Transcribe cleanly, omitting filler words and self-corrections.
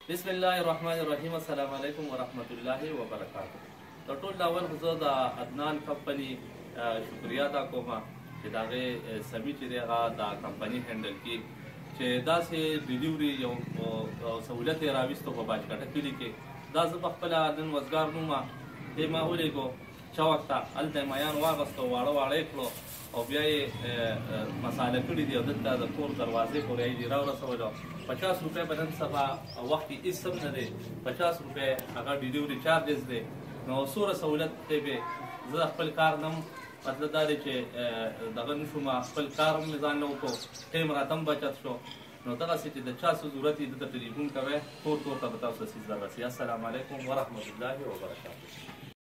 بسم الله الرحمن الرحیم. السلام علیکم ورحمت الله وبرکاته. د ټول اول خو زه د عدنان کمپنی شکریا ادا کوم چې د هغې سمي چې دی هغه د کمپنی هینډل کړي چې داسې ډیلیوري یو سهولت یې راویستو په باجکټه کلي کې. دا زه په خپله نن وزګار نومه دې ما ولیږو چوک ته، هلته یې مایان واغېستو، واړه واړه یې کړو او بیا یې مساله کړي دي او دلته د کور دروازې پورې یې دي راورسولو. 50 روپۍ به نن سبا وخت کې هېڅ هم نه دی، 50 روپۍ هغه ډیلیوري چارجز دی. نو څومره سهولت دی به زه خپل کار نه مطلب دا دی چې دغه نه شوم، خپل کار هم مې ځان له وکړو، ټایم راته هم بچت شو. نو دغسې چې د چا څه ضرورت وي دلته ټلیفون کوئ، کور ته به تاسو ته څیز دررسي. السلام علیکم ورحمت الله وبرکاته.